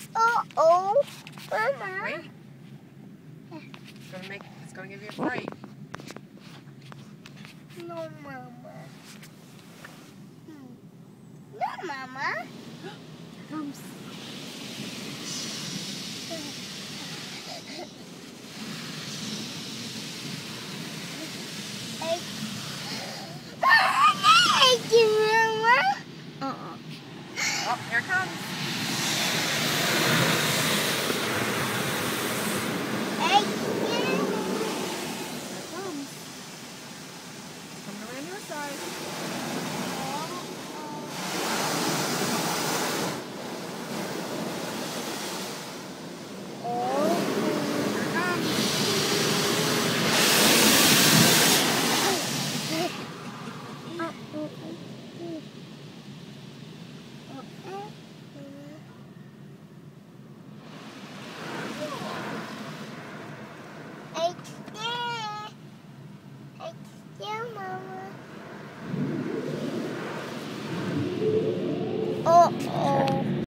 Uh-oh. Mama. Wait. It's gonna give you a fright. No, Mama. No, Mama. Here comes.